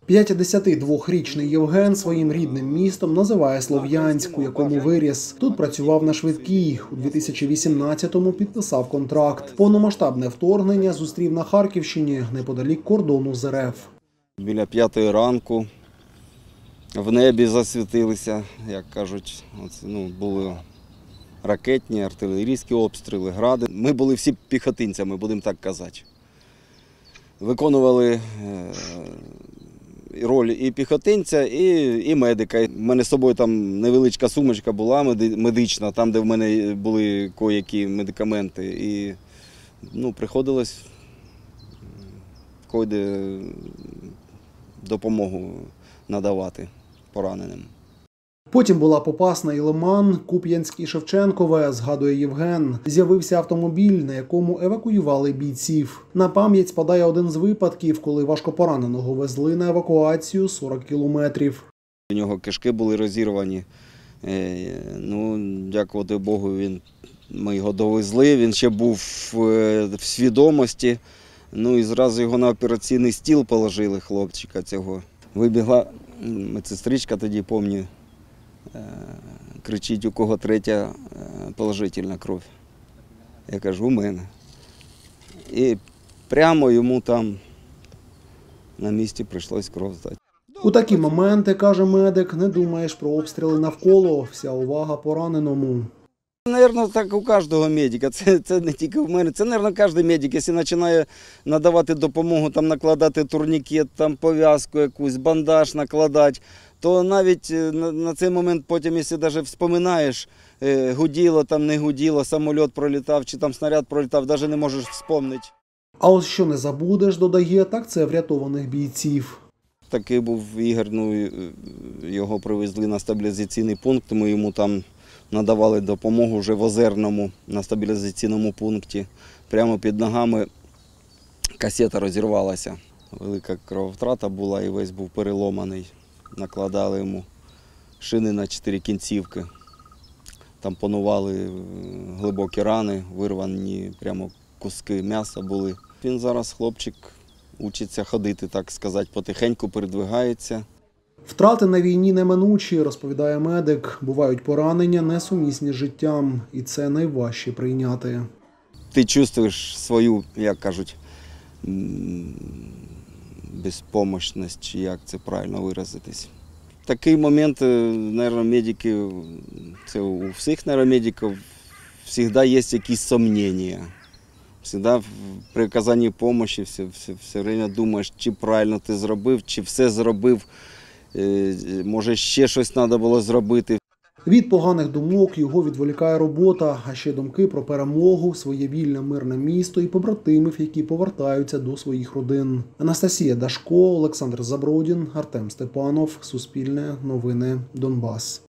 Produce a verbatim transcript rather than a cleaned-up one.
п'ятдесятидвохрічний Євген своїм рідним містом називає Слов'янськ, у якому виріс. Тут працював на швидкій. У дві тисячі вісімнадцятому підписав контракт. Повномасштабне вторгнення зустрів на Харківщині, неподалік кордону з РФ. Біля п'ятої ранку в небі засвітилися, як кажуть, оце, ну, були ракетні, артилерійські обстріли, гради. Ми були всі піхотинцями, будемо так казати. Виконували роль і піхотинця, і, і медика. У мене з собою там невеличка сумочка була медична, там, де в мене були кое-які медикаменти. І ну, приходилось койде допомогу надавати пораненим. Потім була Попасна і Лиман, Куп'янськ і Шевченкове, згадує Євген. З'явився автомобіль, на якому евакуювали бійців. На пам'ять спадає один з випадків, коли важкопораненого везли на евакуацію сорок кілометрів. У нього кишки були розірвані. Ну, дякувати Богу, він, ми його довезли, він ще був в свідомості. Ну і зразу його на операційний стіл положили, хлопчика цього. Вибігла медсестричка, тоді пам'ятаю, кричить, у кого третя положительна кров. Я кажу, у мене. І прямо йому там на місці прийшлось кров здати. У такі моменти, каже медик, не думаєш про обстріли навколо, вся увага пораненому. Наверно, так у кожного медика, це, це не тільки в мене, це, наверно, кожен медик, якщо починає надавати допомогу, там, накладати турнікет, там, пов'язку якусь, бандаж накладати, то навіть на, на цей момент потім, якщо навіть вспоминаєш, е, гуділо, там не гуділо, самоліт пролітав чи там снаряд пролітав, навіть не можеш вспомнити. А ось що не забудеш, додає, так це врятованих бійців. Такий був Ігор, ну, його привезли на стабілізаційний пункт, ми йому там надавали допомогу вже в Озерному на стабілізаційному пункті. Прямо під ногами касета розірвалася. Велика крововтрата була і весь був переломаний. Накладали йому шини на чотири кінцівки. Там панували глибокі рани, вирвані прямо куски м'яса були. Він зараз, хлопчик, учиться ходити, так сказати, потихеньку передвигається. Втрати на війні неминучі, розповідає медик. Бувають поранення несумісні з життям, і це найважче прийняти. Ти чувствуєш свою, як кажуть, безпомощність, чи як це правильно виразитись. В такий момент, мабуть, медики, це у всіх, мабуть, медиків, завжди є якісь сумніви. Завжди при оказанні допомоги все, все, все время думаєш, чи правильно ти зробив, чи все зробив. Може, ще щось треба було зробити. Від поганих думок його відволікає робота, а ще думки про перемогу, своє вільне мирне місто і побратимів, які повертаються до своїх родин. Анастасія Дашко, Олександр Забродін, Артем Степанов. Суспільне новини Донбас.